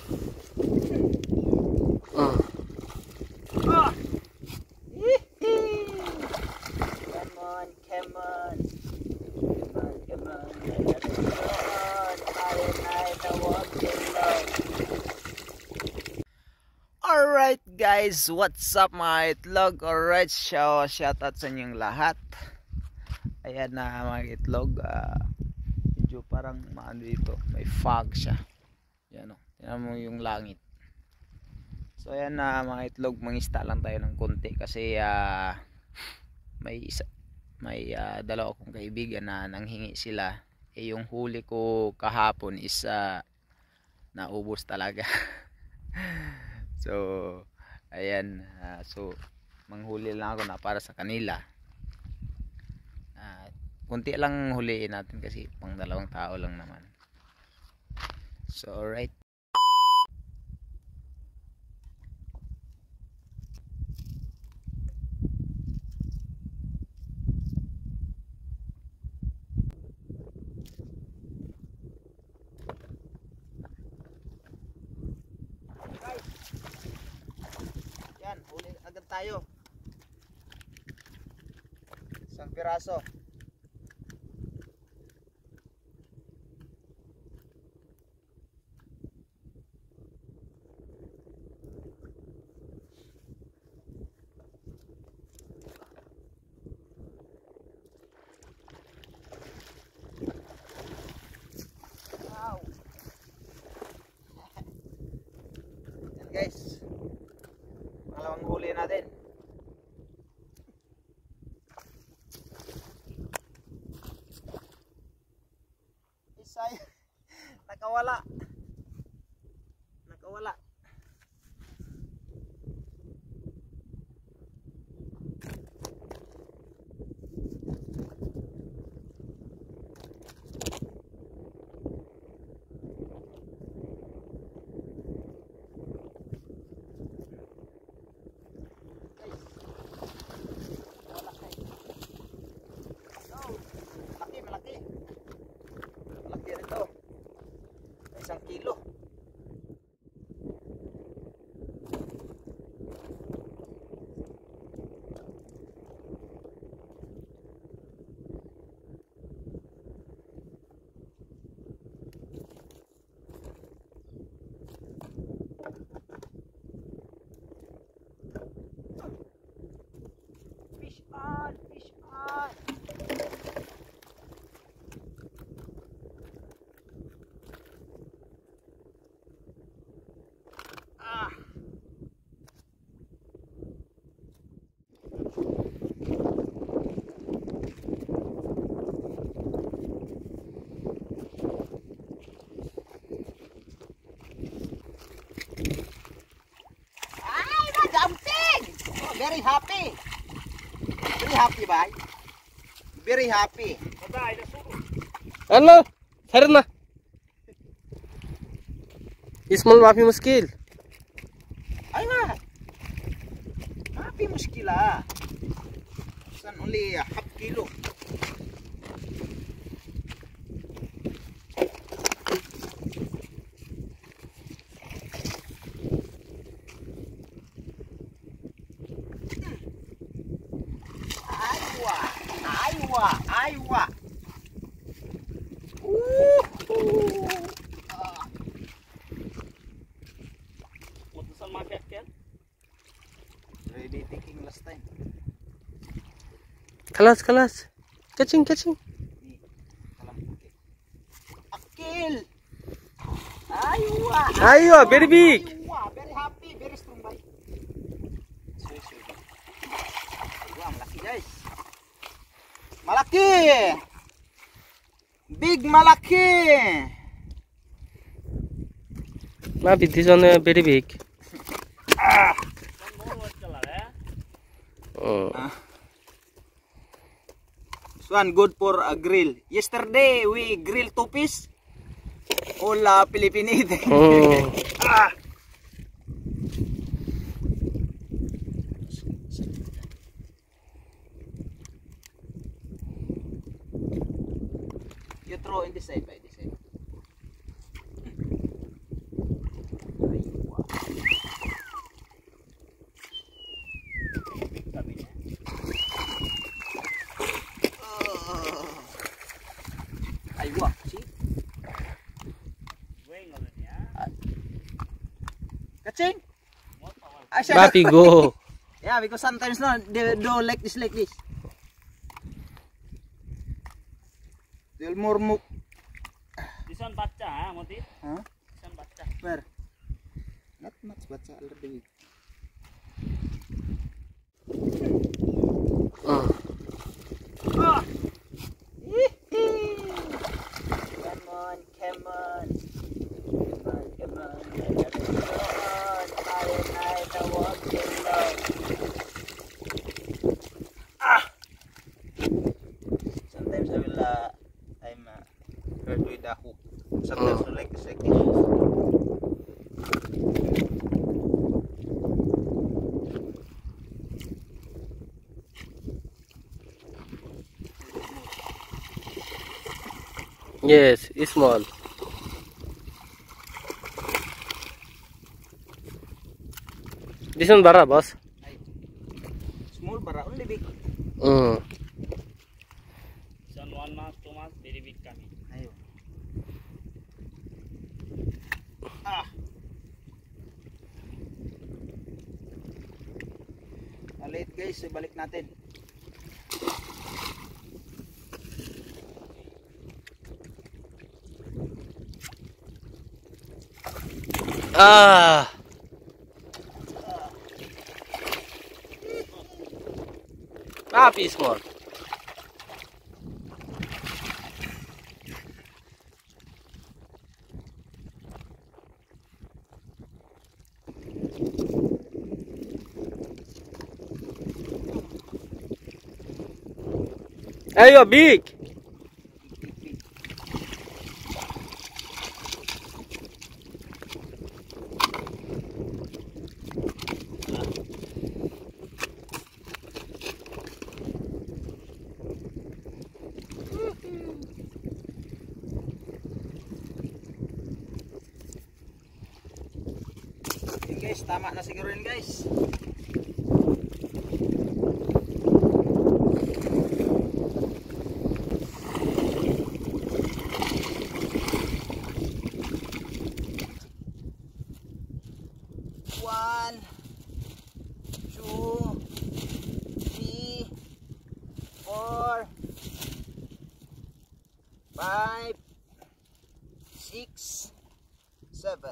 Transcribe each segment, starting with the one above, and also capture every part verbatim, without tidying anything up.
Uh. Ah. Come on, come on. Come on, come on. Come on. Tayo na itawag lang. Alright guys, what's up mga itlog? Alright, shout, shout out sa inyong lahat. Ayan na mga itlog. Uh, medyo parang maano dito, may fog siya. Yan o, tingnan mo yung langit. So ayan na mga itlog, mangista lang tayo ng konti kasi uh, may isa, may uh, dalawa kong kaibigan na nanghingi sila. Eh yung huli ko kahapon is uh, naubos talaga. So ayan, uh, so manghuli lang ako na para sa kanila. Uh, kunti lang huliin natin kasi pang dalawang tao lang naman. So alright. Huli agad tayo. Isang piraso. Wow. Yan guys. Pangalawang huli natin. Isa nakawala. Nakawala. Isang kilo. Fish on, fish on. Very happy. Very happy, bye. Very happy. Ano? Sir na. Ismal माफी मुश्किल. Aywa. Mafi muskila. San only half kilo. Aywa, aywa. Uh, uh. Ah. Putusan market kan? Ready taking last time. Kalas, kalas. Catching, catching. Akil. Aywa. Aywa, very big. Aywa, very happy, very strong bite. Aywa, malaki guys. Malaki. Big malaki. Maybe this one uh, very big. Ah. Oh. Ah. This one good for a grill. Yesterday we grill two piece. All uh, Filipinite. Oh. Ah. You throw in this side by this side. Catching? Ah, siya. Papi, go. Yeah, because sometimes no, they do like this, like this. They'll more move. This one bacha, huh, Moti? Huh? This one bacha. Where? Not much, but a little bit. Uh. Ah! Come on, come on. Come on, come on. Come on. I I the walking dog. Ah! Sometimes I will uh, I'm uh, hurt with the hook. Sometimes I like this like this. Yes, it's small. This one bara, boss. Small bara, only big. Mm. This one one mass, two mass, very big coming. Ayun. Ah. Maliit guys, ibalik natin. Ah. Papi, small. Hey, you're big. Yun guys, tama na siguro yun guys. One, two, three, four, five, six, seven.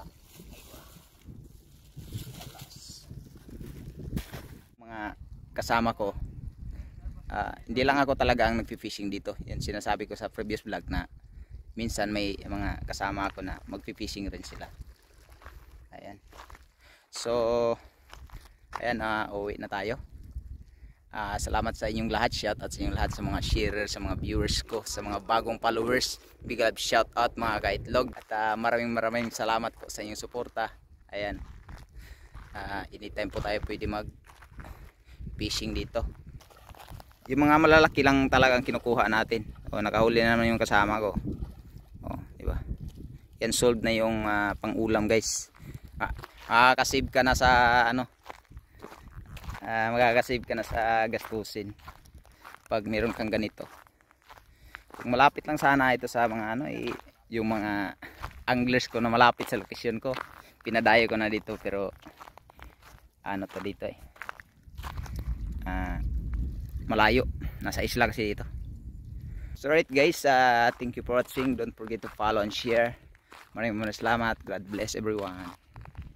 Mga kasama ko, uh, hindi lang ako talaga ang nagfi-fishing dito. Yan sinasabi ko sa previous vlog na minsan may mga kasama ako na magfi-fishing rin sila. Ayan. So, ayan, uh, uwi na tayo. Uh, salamat sa inyong lahat. Shout out sa inyong lahat, sa mga sharers, sa mga viewers ko, sa mga bagong followers. Big up, shout out mga kaitlog. At uh, maraming maraming salamat po sa inyong suporta. Ayan. Uh, anytime po tayo pwede mag fishing dito. Yung mga malalaki lang talagang kinukuha natin. O, nakahuli na naman yung kasama ko. O, di ba? Yan, solved na yung uh, pang-ulam, guys. Ah, makakasave ka na sa ano? Ah, makakasave ka na sa gastusin pag meron kang ganito. Kung malapit lang sana ito sa mga ano, eh, yung mga anglers ko na malapit sa location ko, pinadayo ko na dito, pero ano to dito eh. Uh, malayo, nasa isla kasi dito. So right guys, uh, thank you for watching. Don't forget to follow and share. Maraming maraming salamat. God bless everyone.